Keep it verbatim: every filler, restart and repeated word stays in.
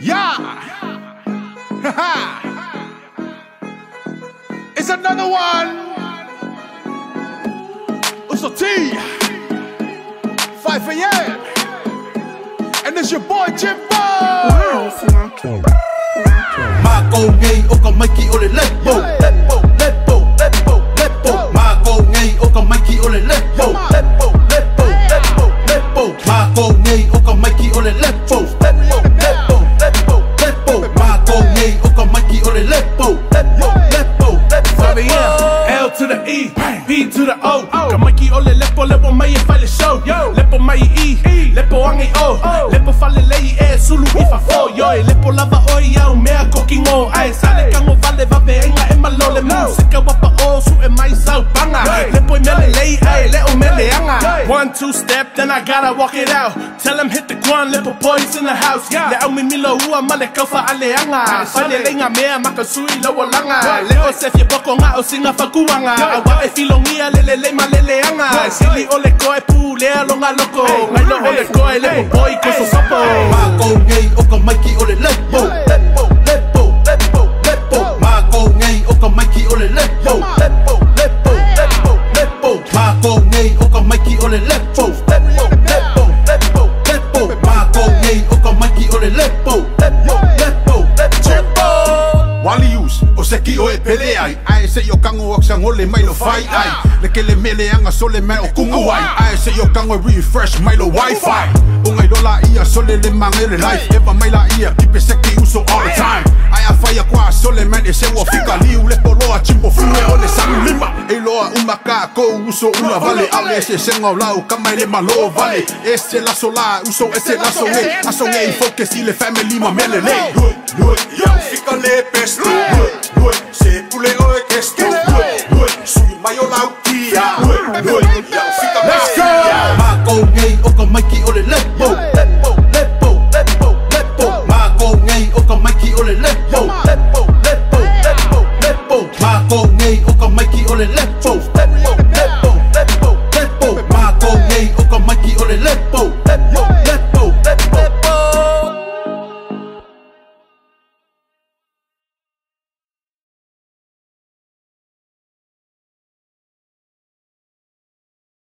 Yeah. It's another one. Uso T. five A M And it's your boy Jimbo. Mako ngay o ka maiki o le lepo, lepo, lepo, lepo, lepo. Mako ngay o ka maiki o le lepo, lepo, lepo, lepo, lepo. Mako ngay o ka maiki o le lepo, lepo, lepo, lepo, lepo. Mako ngay o ka maiki o le lepo, lepo, lepo, lepo. L to the E, B to the O. Kamaki o le lepo, lepo mai e fale show. Lepo mai E, lepo angi O. Lepo fale lei e sulu I fa fo. Yo, lepo lava oi au mea kokingo. Ai sale kango vale vape enga e malole musika wapa o su e mai sau panga. Lepo I mele lei ai leo mele anga. One two step, then I gotta walk it out. Tell him hit the ground, lepo boys in the house. Le au mi milo ua male kaufa ale anga. Fale lenga mea makasui lawa langa. Leo se fie boko nga o singa fakuanga. Awa e filongia lele le malele anga. Sili ole koe pu lea longa loko. Mailo ole koe lepo boy koso sopo. Mako ngay o ka maiki o le lepo, lepo, lepo, lepo, lepo. Mako ngay o ka maiki o le lepo, lepo, lepo, lepo, lepo. Mako ngay o ka maiki o le lepo, lepo, lepo, lepo, lepo. Mako ngay o ka maiki o le lepo, lepo, lepo, lepo. Wali use, o seki o e pele ai. Ai se yo kango o sang ole mai lo fai ai. Le ke le mele anga sole mai o kungu ai. Ai se yo kango refresh mai lo wifi. Ungai dola ia sole le mangele life. Eva mai la ia kipe seki uso all the time. Ai a faya kwa sole man e se wo fika liu le poloa chimbo fue ole sang lima. E loa umaka ko uso una vale. Ale se sengo lau kamai le malo vale. Ese la sola uso ese la songe. Asonge focus si le family ma mele le. Yo, fica le pesto, se pule o e kesto, sui mai o lautia, yo, fica Mako ngay o ka maiki o le lepo, lepo.